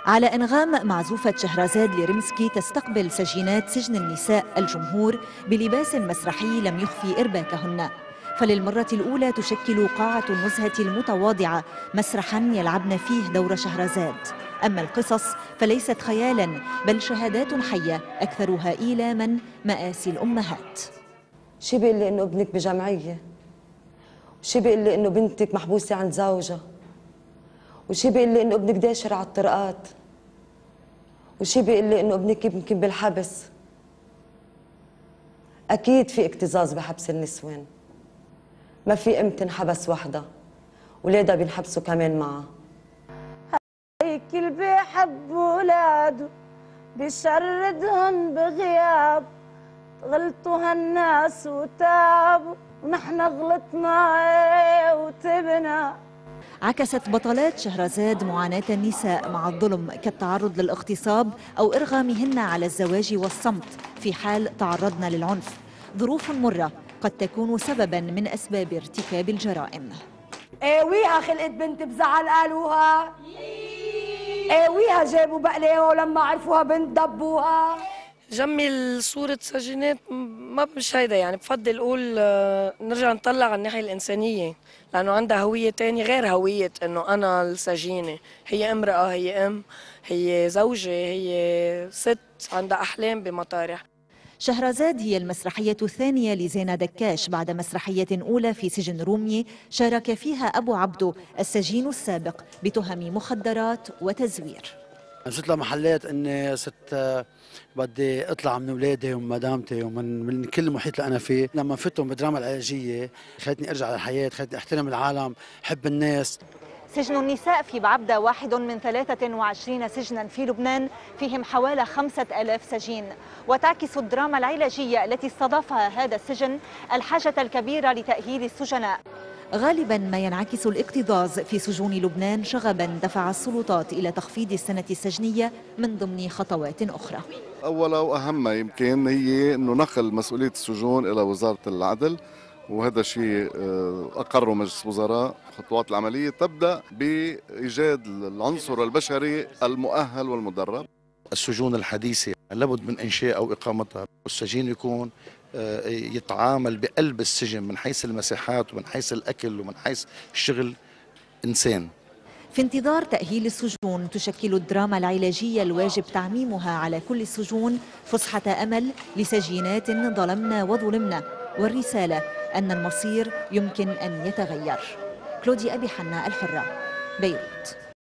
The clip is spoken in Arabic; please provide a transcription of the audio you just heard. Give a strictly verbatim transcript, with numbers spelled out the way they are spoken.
على أنغام معزوفة شهرزاد لرمسكي تستقبل سجينات سجن النساء الجمهور بلباس مسرحي لم يخفي إرباكهن. فللمرة الأولى تشكل قاعة النزهة المتواضعة مسرحا يلعبن فيه دور شهرزاد. أما القصص فليست خيالا بل شهادات حية أكثرها إيلاما مآسي الأمهات. شي بيقول لي إنه ابنك بجمعية، وشي بيقول لي إنه بنتك محبوسة عند زوجها، وشي بيقول لي إنه ابنك داشر على الطرقات، وشي بيقول لي إنه ابنك يمكن بالحبس. أكيد في اكتظاظ بحبس النسوان، ما في ام تنحبس وحدها، ولادها بينحبسوا كمان معها. هيك اللي بيحب ولاده بيشردهم بغياب، غلطوا هالناس وتابوا ونحن غلطنا وتبنا. عكست بطلات شهرزاد معاناة النساء مع الظلم كالتعرض للاغتصاب أو إرغامهن على الزواج والصمت في حال تعرضن للعنف، ظروف مرة قد تكون سببا من أسباب ارتكاب الجرائم. ايويها خلقت بنت بزعل قالوها، ايويها جابوا بقليها ولما عرفوها بنت ضبوها. جمل صورة سجينات ما مش هيدا، يعني بفضل اقول نرجع نطلع على الناحية الإنسانية، لأنه عندها هوية تانية غير هوية إنه أنا السجينة. هي امرأة، هي أم، هي زوجة، هي ست عندها أحلام بمطارح. شهرزاد هي المسرحية الثانية لزينة دكاش بعد مسرحية أولى في سجن رومية شارك فيها أبو عبدو السجين السابق بتهم مخدرات وتزوير. صرت لمحلات اني صرت بدي اطلع من اولادي ومن مدامتي ومن من كل المحيط اللي انا فيه. لما فتهم بالدراما العلاجيه خلتني ارجع للحياه، خلتني احترم العالم، حب الناس. سجن النساء في بعبدة واحد من ثلاثة وعشرين سجنا في لبنان، فيهم حوالي خمسة آلاف سجين، وتعكس الدراما العلاجية التي استضافها هذا السجن الحاجة الكبيرة لتأهيل السجناء. غالبا ما ينعكس الاكتظاظ في سجون لبنان شغبا دفع السلطات إلى تخفيض السنة السجنية من ضمن خطوات أخرى. أولا وأهم يمكن هي أنه نقل مسؤولية السجون إلى وزارة العدل، وهذا شيء أقره مجلس وزراء. خطوات العملية تبدأ بإيجاد العنصر البشري المؤهل والمدرب. السجون الحديثة لابد من إنشاء أو إقامتها، والسجين يكون يتعامل بقلب السجن من حيث المساحات ومن حيث الأكل ومن حيث الشغل إنسان. في انتظار تأهيل السجون تشكل الدراما العلاجية الواجب تعميمها على كل السجون فسحة أمل لسجينات ظلمنا وظلمنا، والرسالة أن المصير يمكن أن يتغير. كلودي أبي حنا، الحرة، بيروت.